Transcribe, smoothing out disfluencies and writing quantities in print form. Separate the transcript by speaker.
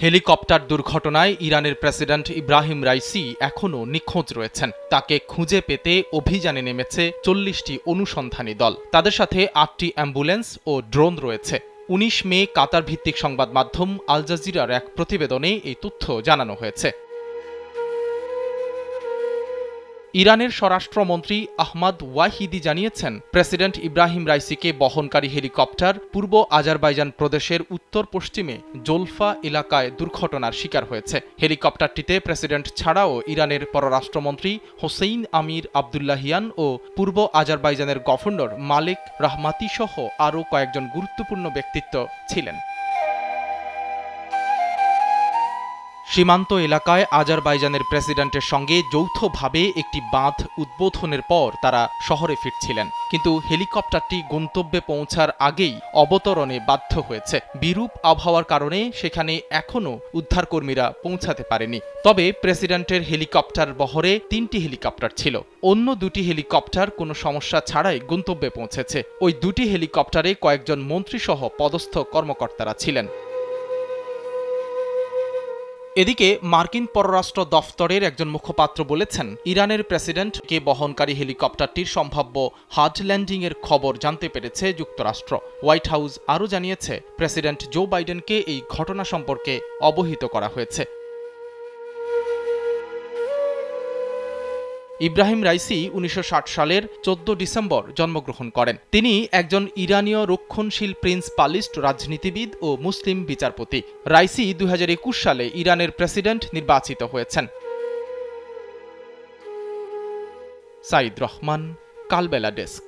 Speaker 1: Helicopter দুর্ঘটনায় ইরানের president Ebrahim Raisi এখনও নিখোঁজ রয়েছেন। তাকে খুঁজে পেতে অভিযানে নেমেছে ৪০টি অনুসন্ধানী দল। তাদের সাথে ৮টি অ্যাম্বুলেন্স ও ড্রোন রয়েছে। ১৯ মে কাতার ভিত্তিক সংবাদ মাধ্যম আল জাজিরার এক প্রতিবেদনে এই তথ্য জানানো হয়েছে। ইরানের স্বরাষ্ট্রমন্ত্রী আহমাদ ওয়াহিদি জানিয়েছেন, প্রেসিডেন্ট ইব্রাহিম রাইসিকে বহনকারী হেলিকপ্টার পূর্ব আজারবাইজান প্রদেশের উত্তর পশ্চিমে জোলফা এলাকায় দুর্ঘটনার শিকার হয়েছে। হেলিকপ্টারটিতে প্রেসিডেন্ট ছাড়াও ইরানের পররাষ্ট্রমন্ত্রী হোসেইন আমির আবদুল্লাহিয়ান ও পূর্ব আজারবাইজানের গভর্নর মালেক রাহমাতি সহ আরও কয়েকজন গুরুত্বপূর্ণ ব্যক্তিত্ব ছিলেন। সীমান্ত এলাকায় আজারবাইজানের প্রেসিডেন্টের সঙ্গে যৌথভাবে একটি বাঁধ উদ্বোধনের পর তারা শহরে ফিরছিলেন, কিন্তু হেলিকপ্টারটি গন্তব্যে পৌঁছার আগেই অবতরণে বাধ্য হয়েছে। বিরূপ আবহাওয়ার কারণে সেখানে এখনও উদ্ধারকর্মীরা পৌঁছাতে পারেনি। তবে প্রেসিডেন্টের হেলিকপ্টার বহরে 3টি হেলিকপ্টার ছিল। অন্য 2টি হেলিকপ্টার কোনো সমস্যা ছাড়াই গন্তব্যে পৌঁছেছে। ওই 2টি হেলিকপ্টারে কয়েকজন মন্ত্রীসহ পদস্থ কর্মকর্তারা ছিলেন। এদিকে মার্কিন পররাষ্ট্র দফতরের একজন মুখপাত্র বলেছেন, ইরানের প্রেসিডেন্টকে বহনকারী হেলিকপ্টারটির সম্ভাব্য হার্ড ল্যান্ডিংয়ের খবর জানতে পেরেছে যুক্তরাষ্ট্র। হোয়াইট হাউস আরও জানিয়েছে, প্রেসিডেন্ট জো বাইডেনকে এই ঘটনা সম্পর্কে অবহিত করা হয়েছে। ইব্রাহিম রাইসি ১৯৬০ সালের ১৪ ডিসেম্বর জন্মগ্রহণ করেন। তিনি একজন ইরানীয় রক্ষণশীল প্রিন্স পালিস্ট রাজনীতিবিদ ও মুসলিম বিচারপতি। রাইসি ২০২১ সালে ইরানের প্রেসিডেন্ট নির্বাচিত হয়েছেন। সাইদ রহমান, কালবেলা ডেস্ক।